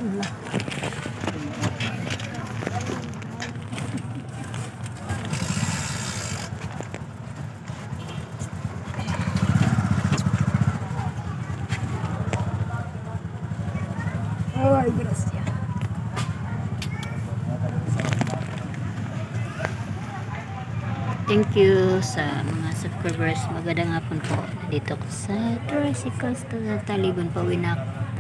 Ay, gracias. Thank you sa mga subscribers. Magandang hapon po. Dito ko sa tricycles sa Talibon, Pawinak.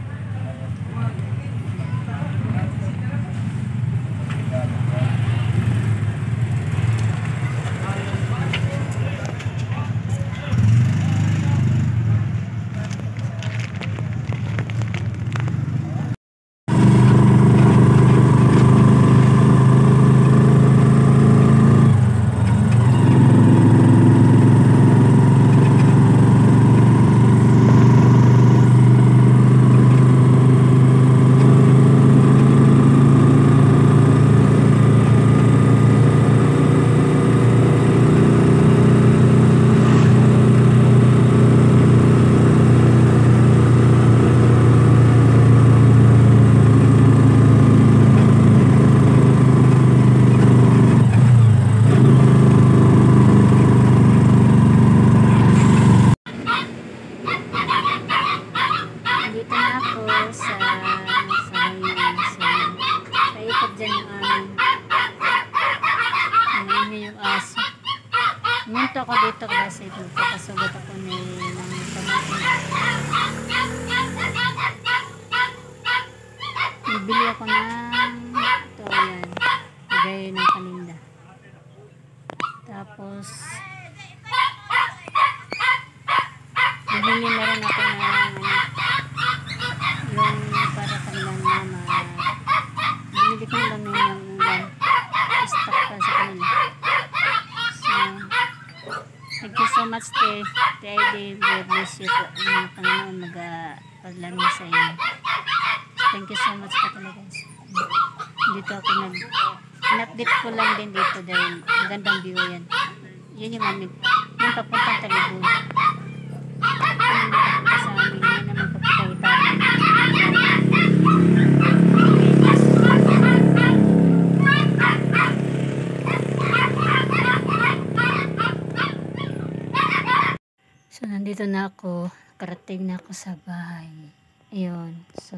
Minto ako dito kasi kapasugot ako ng bibili ako ng ito yan, lagay ng paninda. Tapos bibili na rin ako ng yung para kanilang mama. Bibili ko lang ng stock pa sa kanila. Thank you so much, Te God bless you po. Ang Panginoon magpaglamin sa inyo. Thank you so much po talaga. Dito ako in-update ko lang din dito dahil magandang view yan. Yun yung amin. Yung papuntang Talibon. Sa amin, yun naman papunta So, nandito na ako. Karating na ako sa bahay. Ayun. So,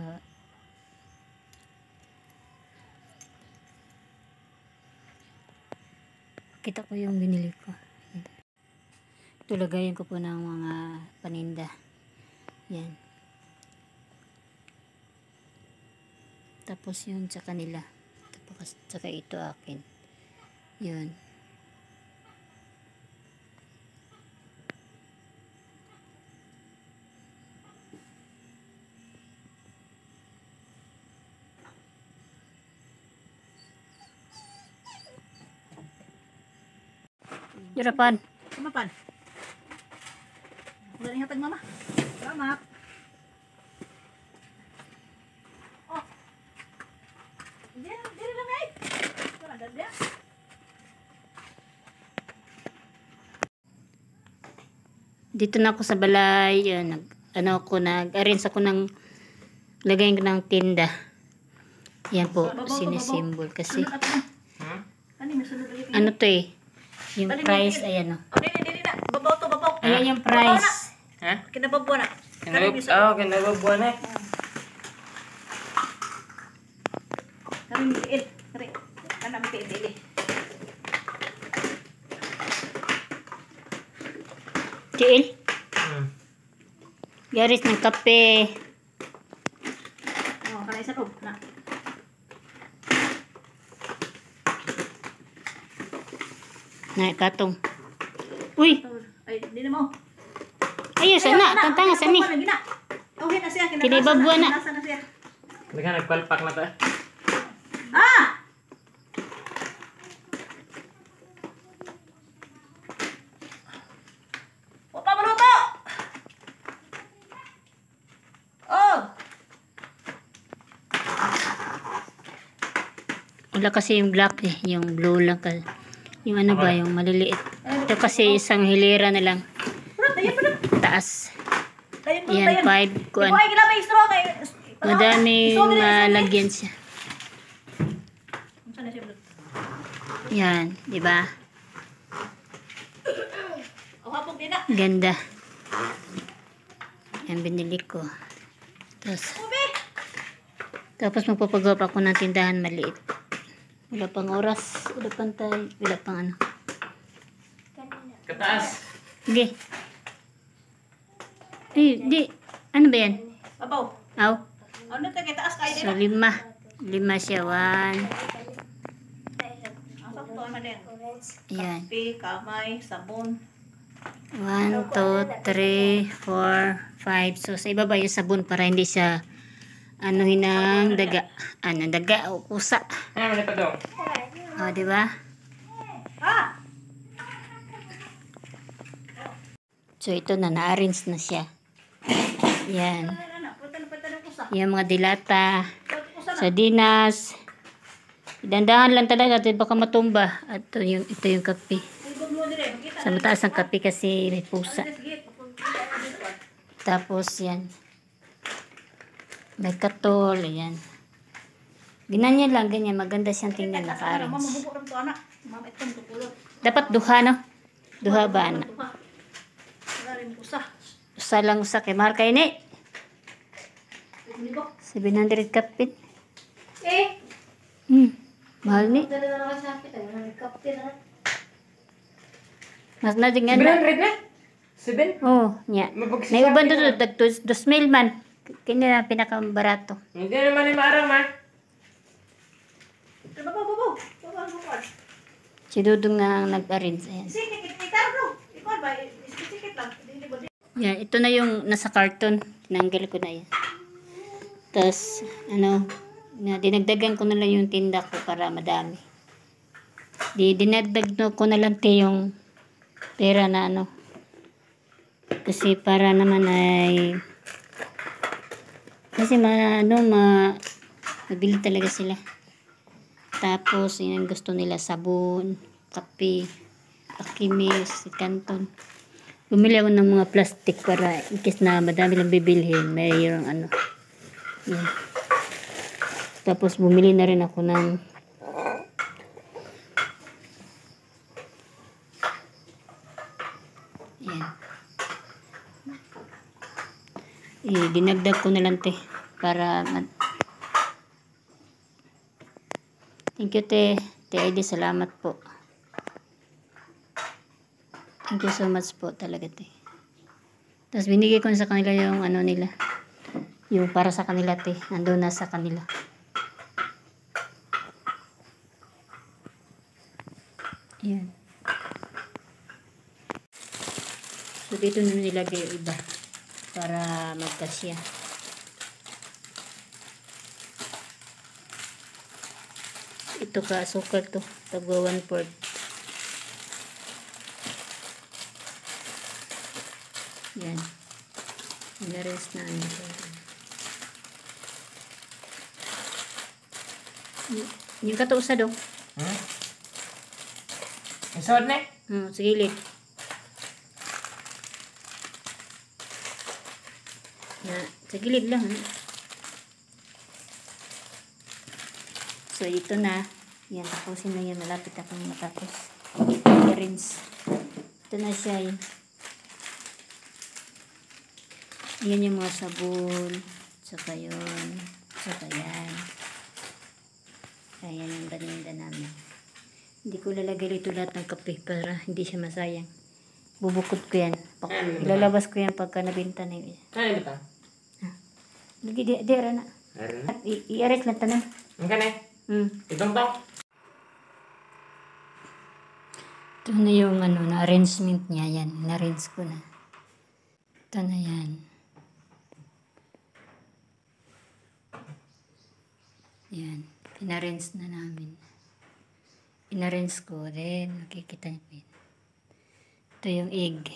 kita ko yung binili ko. Ayan. Ito, lagayin ko po ng mga paninda. Yan. Tapos yun sa kanila. Tapos saka ito akin. Yun. Jurapan. Kumapan. Wala rin hatag mama. Salamat. Oh. Dili lang ay. Wala dadya. Dito na ako sa balay. Yan, nag-arrange ako ng lagayin ko ng tinda. Yan po, sinisimbol kasi. Ano to eh? Yung price, ayan o. Dili na. Babaw to, babaw. Ayan yung price. Ha? Kinababuan na. Kinababuan na. Kami mitiil. Kana mitiil. Tiil? Garis ng kape. Oh, kana isa to. Na. Na, katong. Uy! Ay, di na mo. Ayos, sana. Tantanga, sani. Okay na siya. Kinibabuan na. Nagpalpak na ta. Ah! O, pamaluto! Oh! Wala kasi yung black eh. Yung blue lang. Yung ano ba, yung maliliit. Ito kasi isang hilera na lang. Taas. Yan, 5 kuan. Ikaw ay gila may straw kay Madaming malagyan siya. Saan na siya vlog? Yan, di ba? O, hapog din na. Ganda. Yan binili ko. Tapos magpapagawa pa ako ng tindahan maliit. Wala pang oras. Wala pang tayo. Wala pang ano. Kataas. Sige. Di. Ano ba yan? Abaw. Aw. Ano tayo taas kayo So, din? 5. 5 siya. 1. Ang sakto naman din. Ayan. Kape, kamay, sabon. 1, 2, 3, 4, 5. So, sa ibaba yung sabon para hindi siya anuhin ng daga. Daga o kusa. Ano pa daw? O, di ba? Ah! So, ito na-arrange na siya. Yan. Punta ng kusa. Yung mga dilata, Kusa na. sardinas. Dandahan lang talaga. Ito baka matumba. At ito yung kape. Ibog mo dire. Makita. Sa mataas ang kape kasi may pusa. Sige. Tapos yan. May katol. Yan. Ginanya lang. Ganyan. Maganda siyang tingnan. Mama, Naka-arrange. mabuko rin to anak. Mama, itong tukulot. Dapat duha, no? Duha ba, anak? Wala rin kusa. Usa lang usa kay mahal kayo ni. Hindi ba? 700 kapit. Eh! Mahal ni. Mas na din nga na. 700 na? 7? Oh, nya. Mabagsisabi May uban na. doon, dag 2,000 man. Kini na pinakabarato. Hindi naman yung maarang, ma. Babo. Si Dudong na nag-arrange. Ayan. Sikit, itarno. Ikaw ba? Sikit lang. Hindi ba? Yan, ito na yung nasa carton. Tinanggal ko na yan. Tapos, dinagdagan ko na lang yung tinda ko para madami. Dinagdag ko na lang yung pera na kasi para naman ay kasi mabili talaga sila. Tapos, yan gusto nila sabon, kape, pakimis, kanton. Bumili ako ng mga plastic para in case na madami lang bibilhin, mayroong yan. Tapos bumili na rin ako ng yan. Dinagdag ko na lang para thank you Te ID, salamat po. Thank you so much po talaga te. Tapos binigay ko sa kanila yung nila. Yung para sa kanila te. Nandun na sa kanila. Ayan. So dito na nilagay yung iba. Para magkasya. Ito ka asukal to. Tagwa 1/4. Yan. Inares na yung katusa do. Isod na? Sa gilid. Sa gilid lang. So ito na. Yan, tapusin na yan. Malapit akong matapos. Rinse. Ito na siya yun. Yan yung mga sabon. Saka yun. Saka yan. Ayan yung baninda namin. Hindi ko lalagay dito lahat ng kape para hindi siya masayang. Bubukod ko yan. Ilalabas ko yan pagka nabinta na yun. Ano ba? Lagi di na. I-arrest lang tanan. Ang ka na? Itong to? Ito na yung na-arrangement niya. Yan. Na-arrange ko na. Ito na yan. Yan. In-arrange na namin. In-arrange ko. Then, nakikita niyo. Ito yung egg.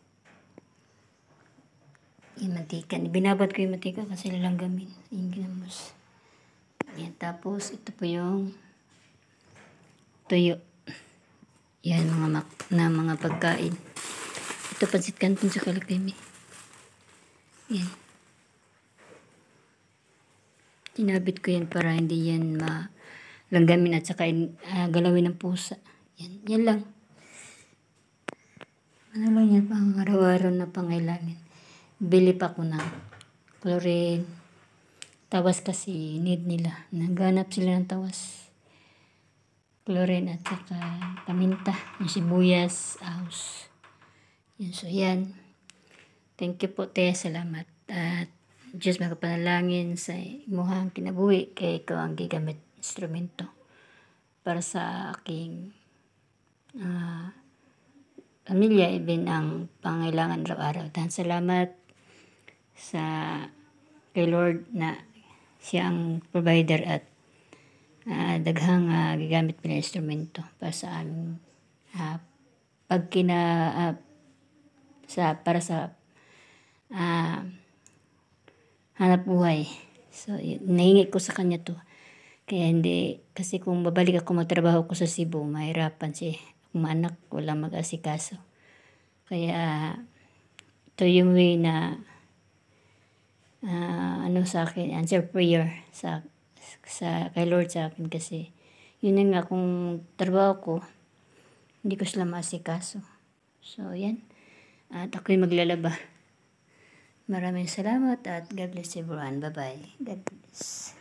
Yung mantika. Binabad ko yung mantika kasi lalanggamin. Yung ginamos. Yan. Tapos, ito po yung tuyo. Yan, mga pagkain. Ito, pansit canton sa kalakimi. Yan. Tinabit ko yan para hindi yan malanggamin at saka galawin ng pusa. Yan lang. Ano lang yan, pang araw-araw na pangailangan. Bili pa ko ng chlorine. Tawas kasi need nila. Naghanap sila ng tawas. Chlorine at saka paminta. Yung sibuyas, ahos. Yan, so yan. Thank you po, te. Salamat. At Diyos makapanalangin sa imuhang kinabuhi kay ikaw ang gigamit instrumento para sa aking pamilya, even ang pangailangan araw-araw. Dan salamat sa kay Lord na siya ang provider at daghang gigamit nila instrumento para sa aming para sa hanap buhay. So, nahingi ko sa kanya to. Kaya hindi, kasi kung babalik ako magtrabaho ko sa Cebu, mahirapan siya. Kung anak, walang mag-asikaso. Kaya, ito yung way na, sa akin, answer prayer sa kay Lord sa akin kasi, yun na nga, kung trabaho ko, hindi ko sila maasikaso. So, yan. At ako'y maglalaba. Maraming salamat at God bless everyone. Bye-bye. God bless.